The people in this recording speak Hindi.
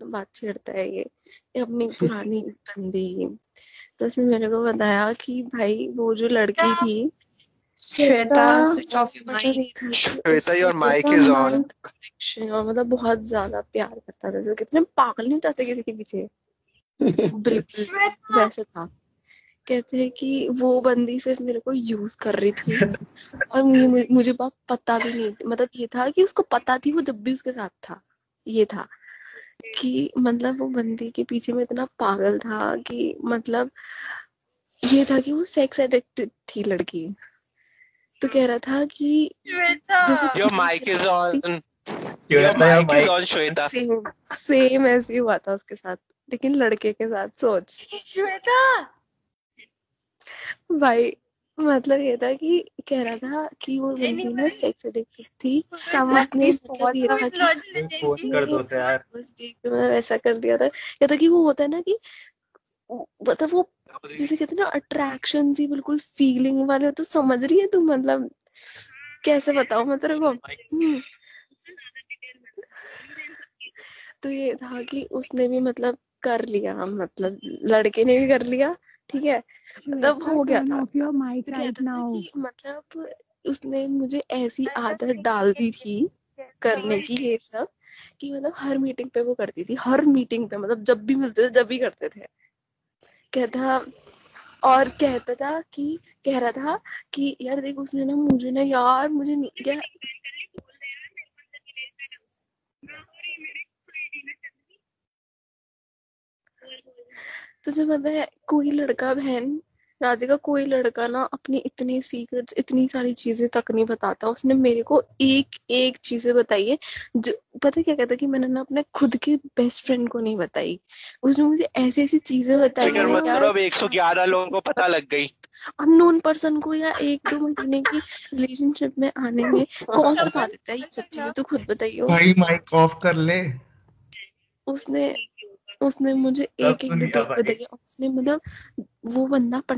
बात छेड़ता है ये अपनी पुरानी बंदी। तो उसने मेरे को बताया कि भाई वो जो लड़की थी Shweta, Shweta your mic is on. Correction, और मतलब बहुत ज्यादा प्यार करता था, जैसे कितने पागल नहीं होते किसी के पीछे, बिल्कुल वैसे था। कहते हैं कि वो बंदी सिर्फ मेरे को यूज कर रही थी और मुझे बात पता भी नहीं, मतलब ये था कि उसको पता थी वो जब भी उसके साथ था, ये था कि मतलब वो बंदी के पीछे में इतना पागल था कि मतलब ये था कि वो सेक्स एडिक्टेड थी लड़की। तो कह रहा था कि जैसे your mic is on, your mic is on Shweta. Same ऐसे ही हुआ था उसके साथ, लेकिन लड़के के साथ। सोच श्वेता भाई, मतलब ये था कि कह रहा था कि वो बंदी ना सेक्स एडिक्टेड थी, उसने मतलब ये था कि फोन कर दो यार। बस देख के मतलब ऐसा कर दिया था। ये था कि वो होता है ना कि मतलब वो जैसे कहते हैं ना अट्रैक्शन सी बिल्कुल फीलिंग वाले हो, तो समझ रही है तू, मतलब कैसे बताऊं मैं तेरे को। तो ये था कि उसने भी मतलब कर लिया, मतलब लड़के ने भी कर लिया, ठीक है, मतलब हो गया था। तो कहता था कि मतलब उसने मुझे ऐसी आदत डाल दी थी करने की ये सब, कि मतलब हर मीटिंग पे वो करती थी, हर मीटिंग पे, मतलब जब भी मिलते थे जब भी करते थे। कहता और कहता था कि कह रहा था कि यार देख उसने ना मुझे ना यार मुझे क्या तुझे पता है कोई लड़का, बहन राधिका, कोई लड़का ना अपनी इतनी सीक्रेट्स इतनी सारी चीजें तक नहीं बताता। उसने मेरे को एक एक चीजें बताई है जो पता क्या कहता कि मैंने ना अपने खुद के बेस्ट फ्रेंड को नहीं बताई। उसने मुझे ऐसी ऐसी चीजें बताई है मतलब 111 लोगों को पता लग गई। अननोन पर्सन को, या 1-2 महीने की रिलेशनशिप में आने में कौन बता देता है ये सब चीजें, तो खुद बताइयो। भाई माइक ऑफ कर ले। उसने उसने मुझे सब एक एक सुन लिया डिटेल भाई। बताई है। उसने मतलब वो बंदा